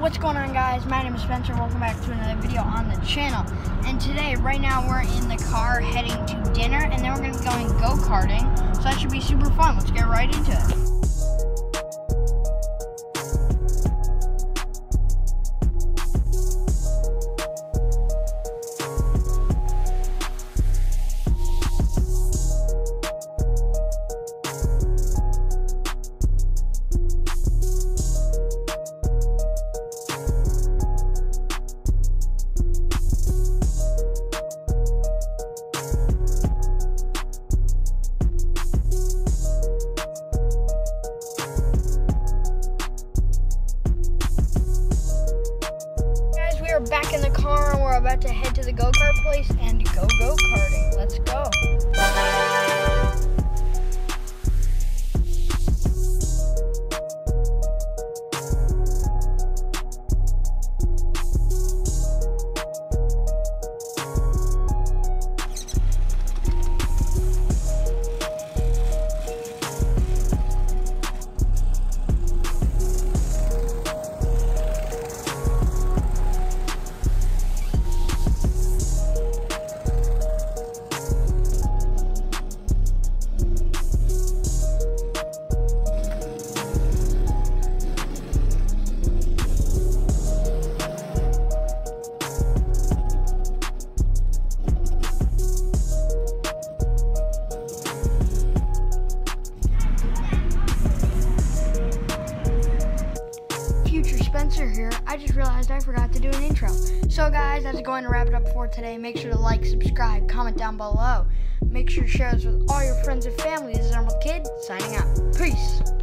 What's going on, guys? My name is Spencer. Welcome back to another video on the channel. And today, right now, we're in the car heading to dinner, and then we're going to be going go-karting. So that should be super fun. Let's get right into it. We're back in the car and we're about to head to the go-kart place and go go-karting. Let's go. Spencer here. I just realized I forgot to do an intro. So guys, that's going to wrap it up for today. Make sure to like, subscribe, comment down below. Make sure to share this with all your friends and family. This is Arnold Kid, signing out. Peace.